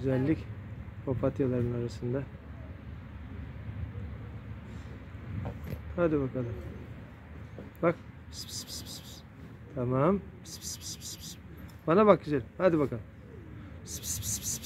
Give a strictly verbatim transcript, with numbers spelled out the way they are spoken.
güzellik papatyaların arasında. Hadi bakalım. Bak. Pıs pıs pıs pıs pıs. Tamam. Pıs pıs pıs pıs pıs. Bana bak güzel. Hadi bakalım. Pıs pıs pıs pıs.